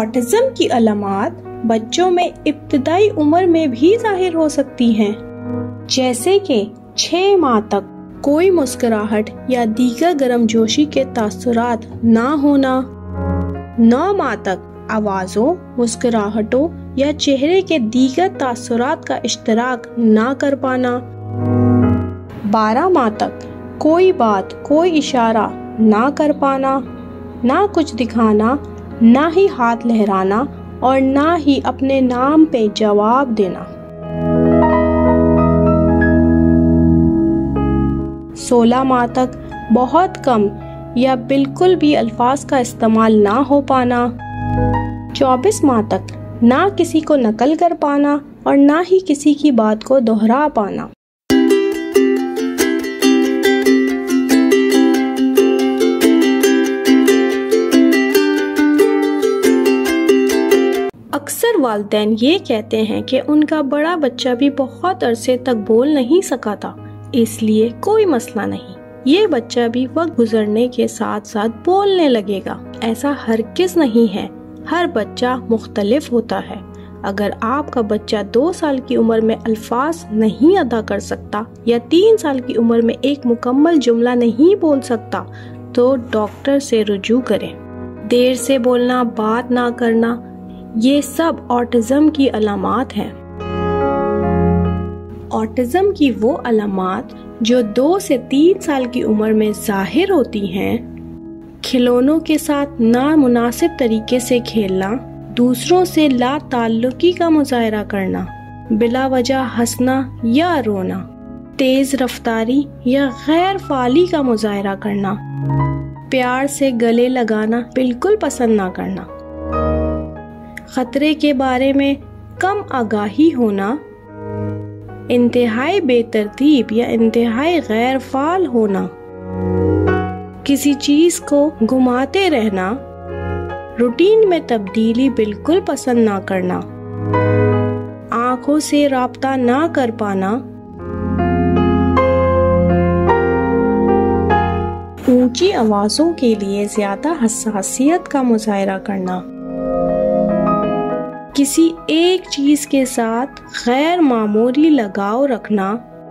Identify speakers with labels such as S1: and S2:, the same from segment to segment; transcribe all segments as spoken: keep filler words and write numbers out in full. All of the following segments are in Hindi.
S1: ऑटिज्म की अलामात बच्चों में इब्तिदाई उम्र में भी जाहिर हो सकती हैं, जैसे कि छह माह तक कोई मुस्कुराहट या दीगर गर्मजोशी के तासुरात ना होना, नौ माह तक आवाज़ों, मुस्कुराहटों या चेहरे के दीगर तासुरात का इश्तराक ना कर पाना, बारह माह तक कोई बात, कोई इशारा ना कर पाना, ना कुछ दिखाना, ना ही हाथ लहराना और ना ही अपने नाम पे जवाब देना। सोलह माह तक बहुत कम या बिल्कुल भी अल्फाज का इस्तेमाल ना हो पाना, चौबीस माह तक ना किसी को नकल कर पाना और ना ही किसी की बात को दोहरा पाना। अक्सर वालिदैन ये कहते हैं कि उनका बड़ा बच्चा भी बहुत अरसे तक बोल नहीं सका था, इसलिए कोई मसला नहीं, ये बच्चा भी वक्त गुजरने के साथ साथ बोलने लगेगा। ऐसा हरगिज़ नहीं है, हर बच्चा मुख्तलिफ होता है। अगर आपका बच्चा दो साल की उम्र में अल्फाज नहीं अदा कर सकता या तीन साल की उम्र में एक मुकम्मल जुमला नहीं बोल सकता तो डॉक्टर से रुजू करें। देर से बोलना, बात ना करना, ये सब ऑटिज्म की अलामात हैं। ऑटिज्म की वो अलामात जो दो से तीन साल की उम्र में जाहिर होती हैं, खिलौनों के साथ नामुनासिब तरीके से खेलना, दूसरों से ला ताल्लुकी का मुजाहरा करना, बिला वजह हंसना या रोना, तेज रफ्तारी या गैर फाली का मुजाहरा करना, प्यार से गले लगाना बिल्कुल पसंद ना करना, खतरे के बारे में कम आगाही होना, इंतहाई बेतरतीब या इंतहाई गैर फाल होना, किसी चीज को घुमाते रहना, रूटीन में तब्दीली बिल्कुल पसंद ना करना, आंखों से राब्ता ना कर पाना, ऊंची आवाजों के लिए ज्यादा हसासियत का मुजाहरा करना, किसी एक चीज के साथ गैर मामूली लगाव रखना,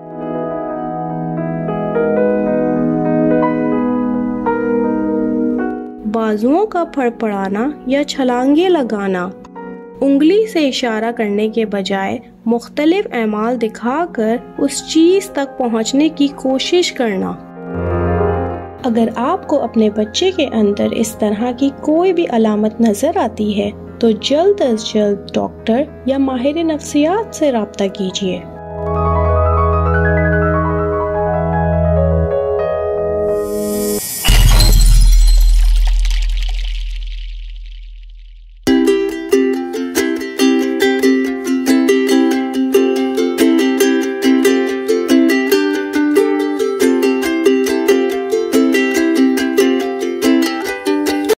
S1: बाजुओं का फड़फड़ाना या छलांगे लगाना, उंगली से इशारा करने के बजाय मुख्तलिफ एमाल दिखाकर उस चीज तक पहुंचने की कोशिश करना। अगर आपको अपने बच्चे के अंदर इस तरह की कोई भी अलामत नजर आती है तो जल्द अज जल्द डॉक्टर या माहिर नफ्सियात से राब्ता कीजिए।